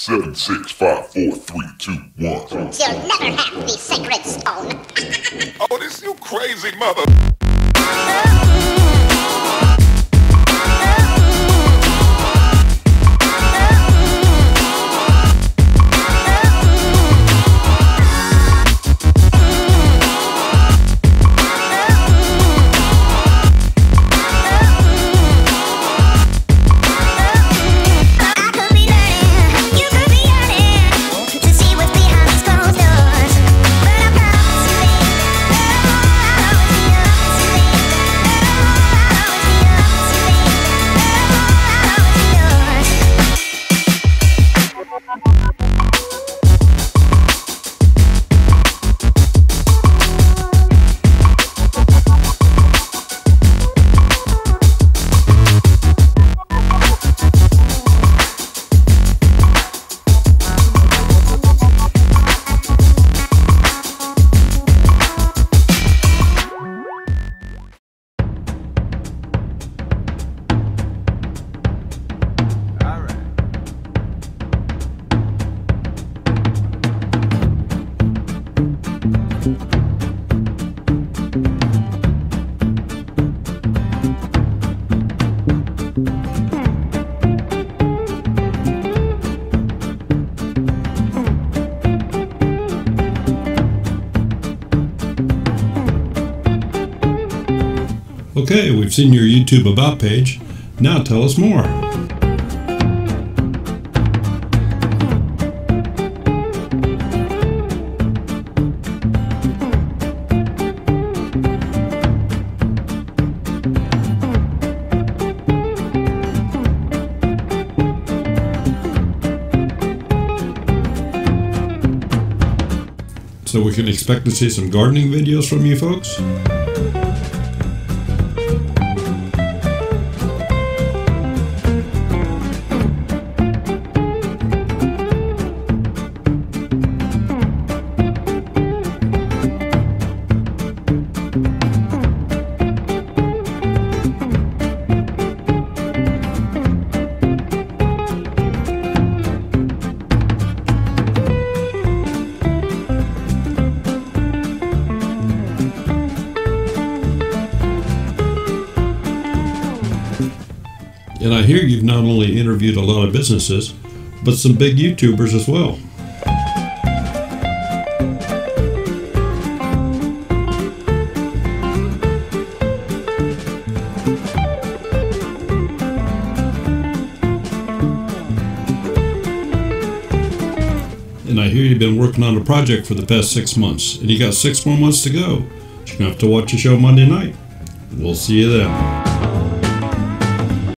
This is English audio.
7, 6, 5, 4, 3, 2, 1. You'll never have the sacred stone. Oh, this you crazy mother. Okay, we've seen your YouTube About page. Now tell us more. So we can expect to see some gardening videos from you folks? And I hear you've not only interviewed a lot of businesses, but some big YouTubers as well. And I hear you've been working on a project for the past 6 months, and you got 6 more months to go. You're going to have to watch the show Monday night. We'll see you then.